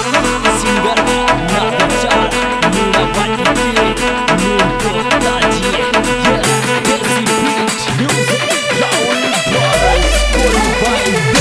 Singer नाचा मुड़ा बाटी मुंडो ताजी देसी बीट म्यूजिक राउल ब्रदर्स कोई बाई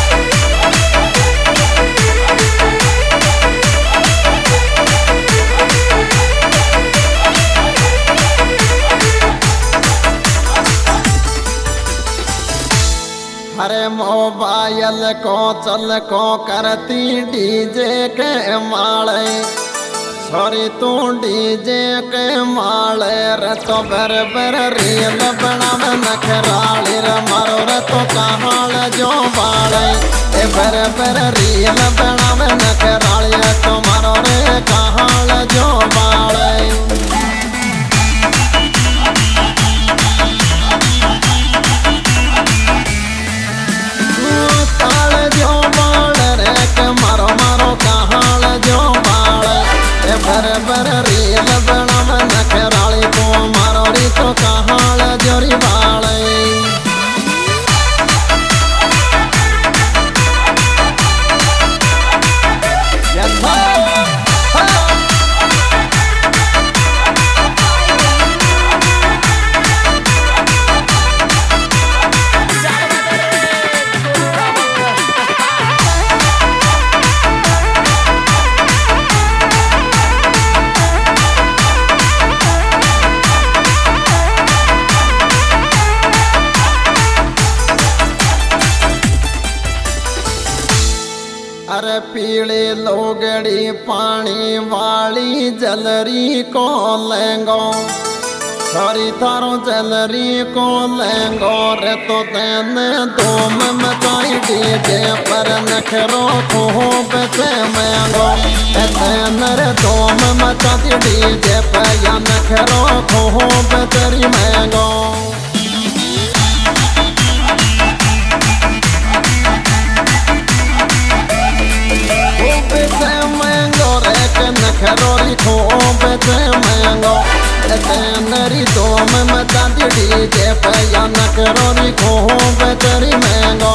अरे मोबाइल को चल को करती डीजे के माले सॉरी तू डीजे के माले रे तो बर बर रील बनावे नखराली रे मारो रे तो कहाल जो बाले ए बर बर रील बनावे नखराली तो मारो रे कहाल जो बाले बर बर रील बनावे नखराली को मारो री तो कहाल जोरी बाले अरे पीले लोगड़ी पानी वाली जलरी को लेंगो सॉरी थारो जलरी को लेंगो रे तो तेने धूम मचाई डीजे पर नखरो को बेचे मैंगो तेने रे धूम मचाती डीजे पर या नखरो को बेचरी मैंगो नखरोरी को बेचे मैंगो तेनरी दोम मचा दी डीजे पे या नखरोरी को बेचरी मैंगो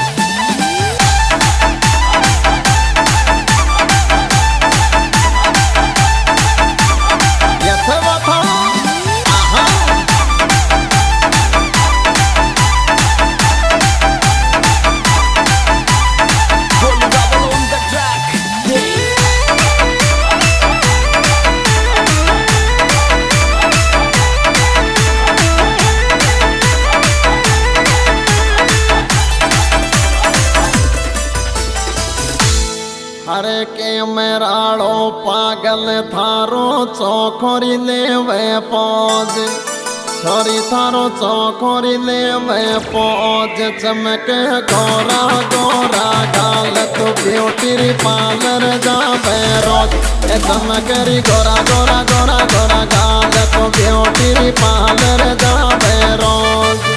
अरे के मेराड़ो पागल थारो चौखोरी ले वे पौज छोरी थारो चौखोरी ले वे पौज चमके गोरा गोरा गाल तो ब्यूटी पार्लर जावे रोज चमकरी गोरा गोरा गोरा गोरा गाल तो ब्यूटी पार्लर जावे रोज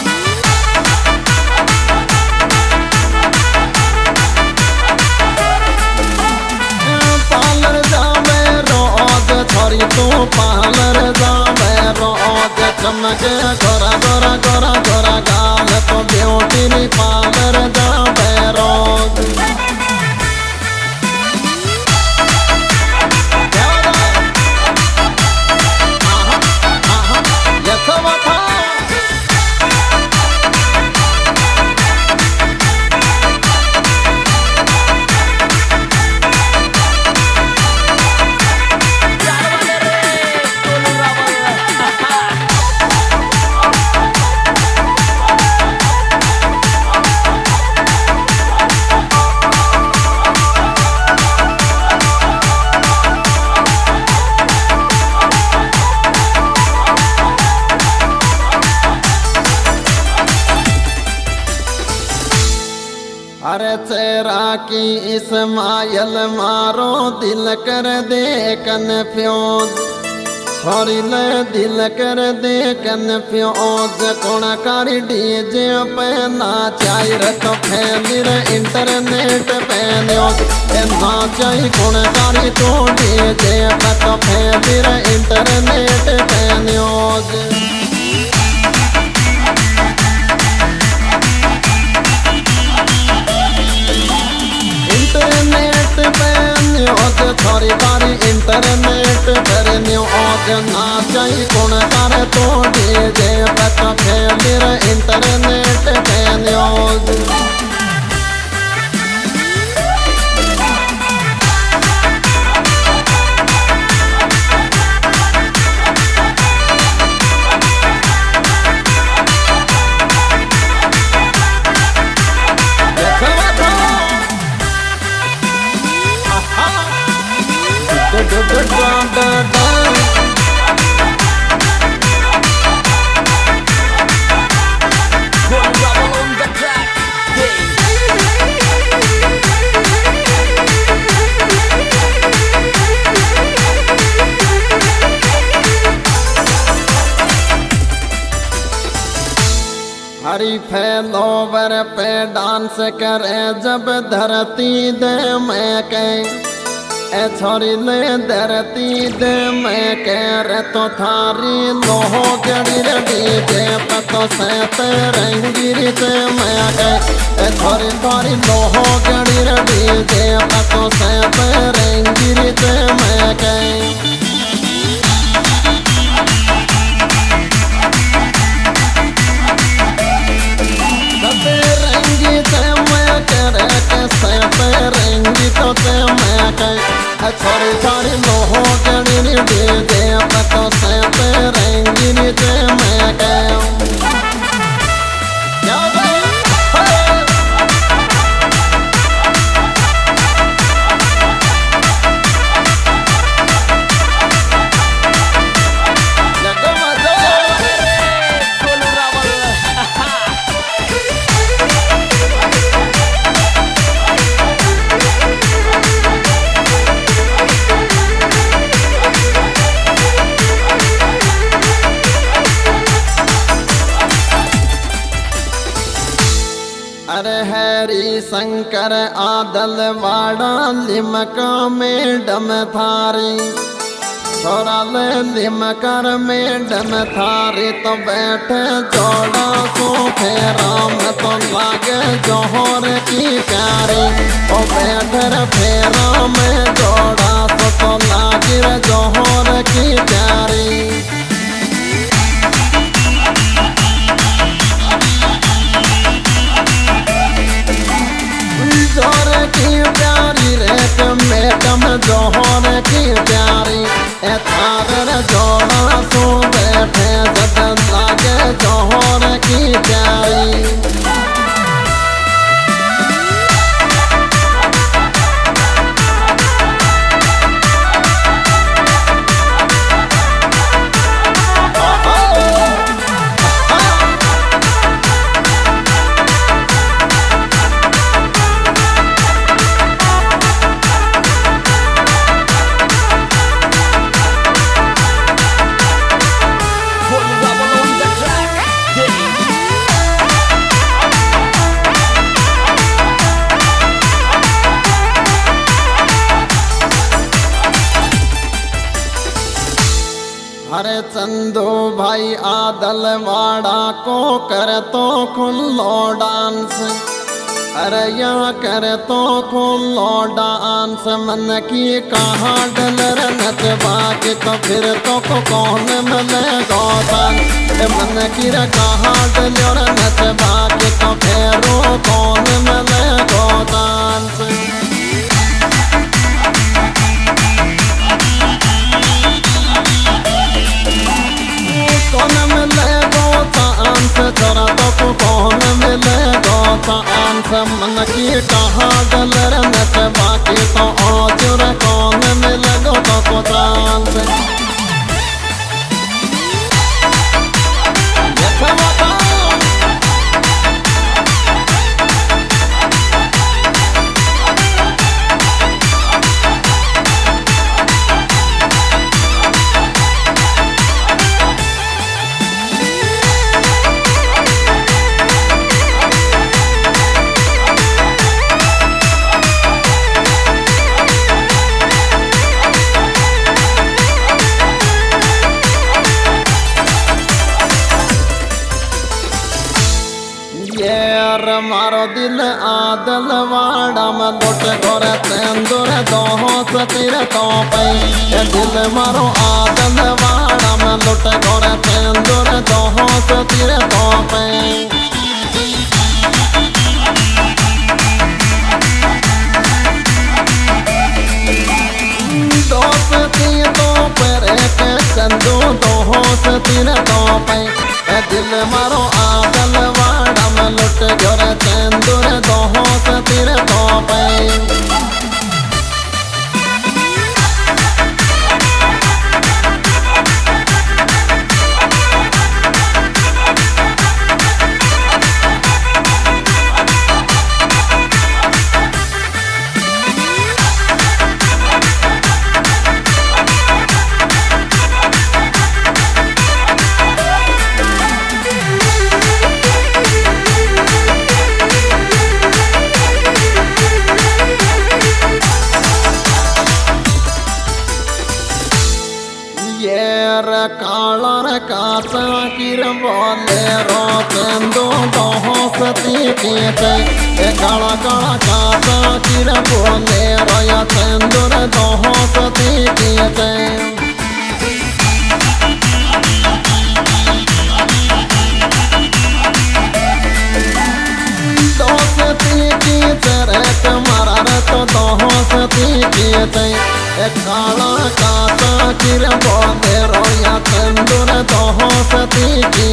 छोरी तू पार्लर जावे रोज चमके गोरा गोरा गोरा गोरा गाल तो ब्यूटी पार्लर जावे रोज अरे चेहरा की इस्माइल मारो दिल कर दे कन्फ्यूज छोरी ले दिल कर दे कन्फ्यूज कोण कारी डीजे पे नाचाई रे तो फैमिली इंटरनेट पे न्यूज नाचाई कोण कारी तो डीजे पे तो फैमिली इंटरनेट पे न्यूज इंटरनेट पे आज नाचाई कौन कर तो डीजे पे तो फैलिर इंटरनेट पे न्यूज। हरी फैलोवर पे डांस करे जब धरती दे मैं कह ए छोरी ले धरती दे मैं कह रे तो थारी लोहो गड़ी रे डीजे पे तो से रंगी से मैं कह ए छोरी थारी लोहो गड़ी रे डीजे पे तो से रंगी से मैं कह। रंगी तो से मैं कह छोरी छोरी लोहो गड़ी डीजे पे तो से रंगी से मैं कह। अरे हरी शंकर आदल वाड़ा लिमका में डम थारी छोरा ले लिमकर में डम थारी तो बैठे जोड़ा सो फेरा में तो लागे जोहर की प्यारी ओ बैठे फेरा में जोड़ा सो तो लागे जोहर की प्यारी। जोहर की प्यारी रे मैडम जोहर की प्यारी ए थार जोड़ा सो बैठे जब लागे जोहर की प्यारी। अरे चंदू भाई आदल वाड़ा को कर तो खुल्लो डांस अरे यहाँ कर तो खुल्लो डांस मन की कहाँ डलर नचबा के तो फिर तो कौन मिले गौतान मन की कहाँ डलर नचबा के तो फिर कौन मिले गौतान से। कौन मिले गौतान से छोरा तो कौन मिले गौतान से मन की कहाँ डलर नचबा के तो आजुर कौन मिले गौतान से। मारो दिल आदल वाड़ा में लुट गोरे तेंदुर दोहों से तेरे तो पे दिल मारो आदल वाड़ा में लुट गोरे तेंदुर दोहों से तेरे तो पे दोस्ती तो पर एक चंदू दोहों से तेरे तो पे दिल मारो आदल वाड़ा में लुट गोरे तेंदुर दोहों से तेरे तो पे कालर कासा किर बोले रो चंदो दोहों सती के काला काला कासा किर बोले रो या चंदुर दोहों सती के दोस्ती की चरक मरार तो दोहों सती के काला कासा किर बोले रो या चंदुर दोहों सती की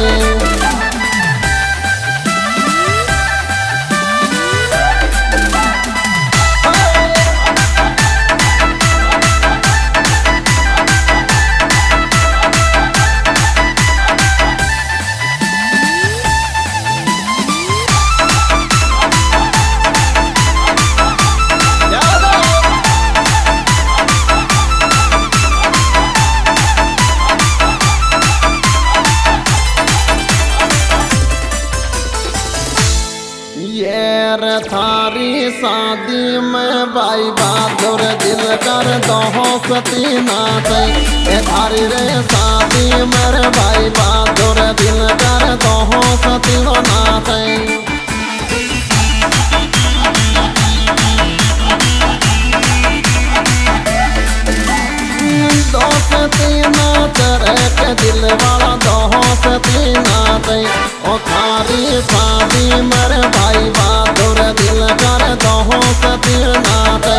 थारी शादी में भाई बहादुर दिल कर दोहों सती नाचे थारी रे शादी मेरे भाई बहादुर दिल कर दोहों सती नाचे दोस्ती नाच रे के दिल वाला दोहों सती नाचे ओ थारी शादी मेरे भाई बहादुर दिल कर दोहों सती नाचे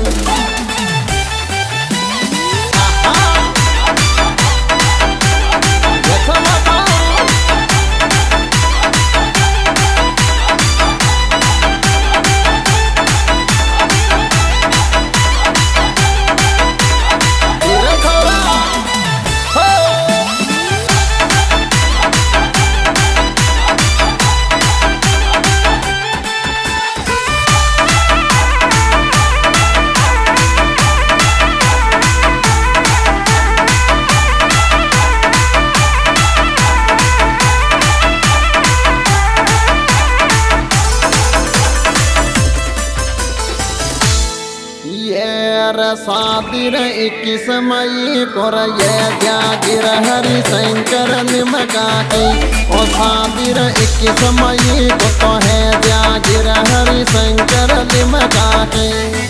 शादी रे 21 मई को ये जागिर हरि शंकर निमका की ओ शादी रे 21 मई को तो है जागिर हरि शंकर निमका की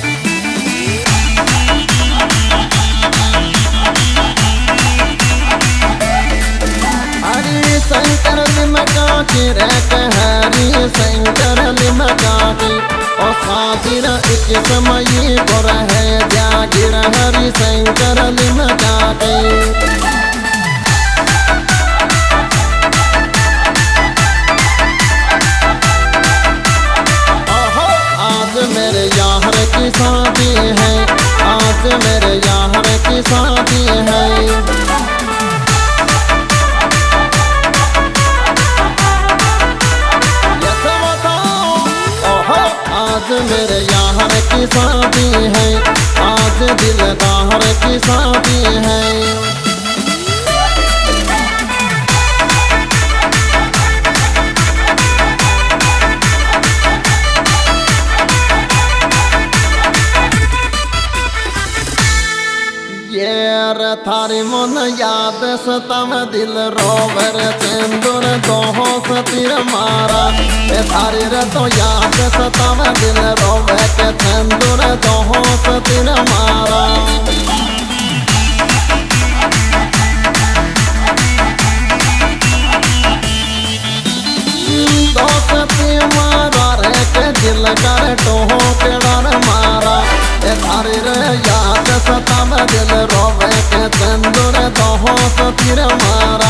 हरि शंकर निमका की रे हरि शंकर निमका की ओ शादी रे 21 मई को है जागिर हरि शंकर निमका की आज मेरे यार की शादी है आज मेरे यार की शादी है आज मेरे यार की शादी है आज दिलदार की शादी है ये कर थारी मन याद सतम दिल रोवर चंदुर दोहो सतीर मारा ए थारी रे तो याद सतम दिल रोवे के चंदुर दोहो सतीर मारा दोस्ती मारा रे के दिल कर टोहो के डर मारा ए थारी रे याद सतम दिल रोवे के चंदुर दोहो सतीर मारा।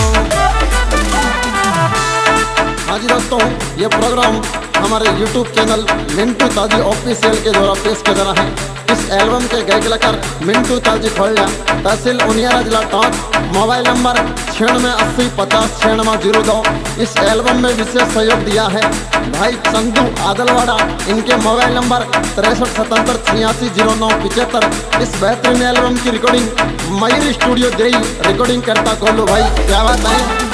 हाँ जी दोस्तों, ये प्रोग्राम हमारे YouTube चैनल मिंटू ताजी ऑफिशियल के द्वारा पेश किया जा रहा है। इस एल्बम के गायक कलाकार मिंटू ताजी खोलिया, तहसील उनियारा, जिला टॉप, मोबाइल नंबर 9650509602। इस एल्बम में विशेष सहयोग दिया है भाई चंदू आदलवाड़ा, इनके मोबाइल नंबर 6377860975। इस बेहतरीन एल्बम की रिकॉर्डिंग मयूर स्टूडियो देई रिकॉर्डिंग करता गोलू भाई, क्या बात है।